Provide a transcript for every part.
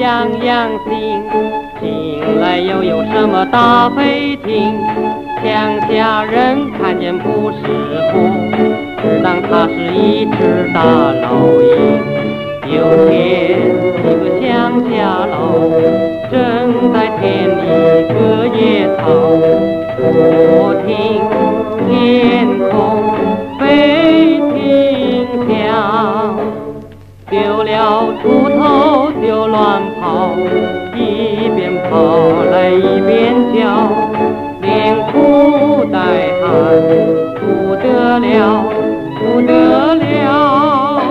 样样行，近来又有什么大飞艇？乡下人看见不是虎，只当它是一只大老鹰。有天，一个乡下佬正在田里割野草，我听天空飞挺响，丢了锄头就乱跑，一边跑来一边叫，连哭带喊，不得了，不得了。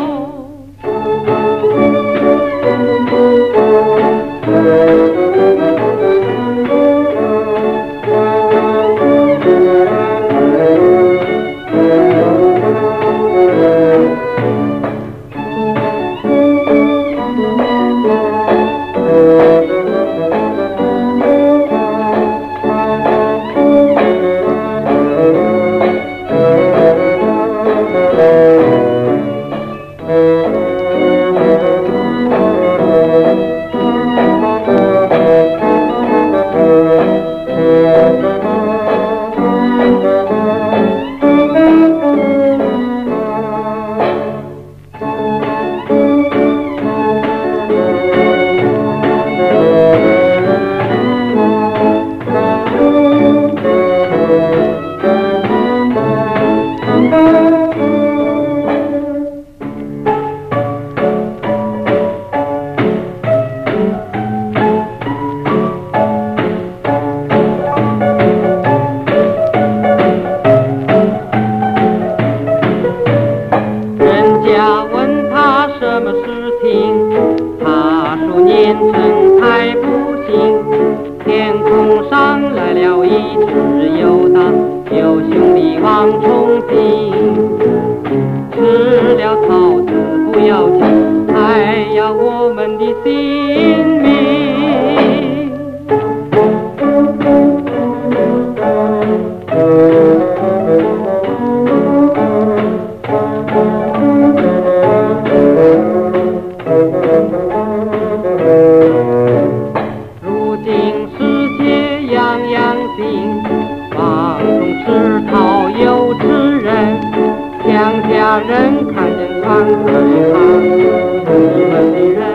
什么事情？他说年成太不行，天空上来了一只又大又凶的王虫精，吃了草子不要紧，还要我们的性命。如今世界样样行，王虫吃草又吃人，乡下人看见传开行，你们的人